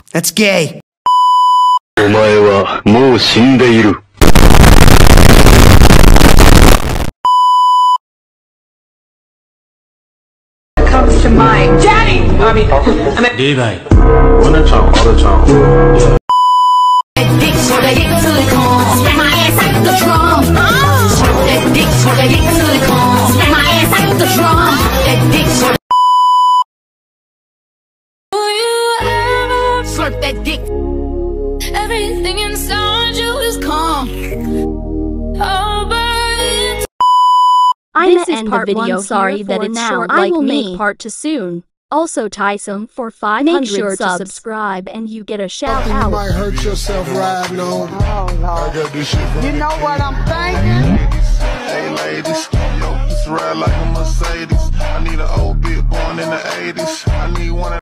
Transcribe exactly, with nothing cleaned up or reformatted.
That's gay. お前はもう死んでいる。 Comes to mind. Daddy! I mean, I mean, Levi. One a chunk, all the chunk. Dick so they get to the corn. Smack my ass like the drum. That dick so they get to the corn. Smack my ass like the drum. That dick so. Will you ever slurp that dick? Everything inside you is calm. Oh, but it's. I'm This gonna is end part the video. one Sorry here that for it's now. short I like will me. make part two soon. Also, Tyson for five Make hundred sure to subs. subscribe and you get a shout You out. might hurt yourself riding on. oh I Lord. got this shit from You know what I'm thinking? Hey ladies, yo, this ride like a Mercedes. I need an old bit born in the eighties. I need one.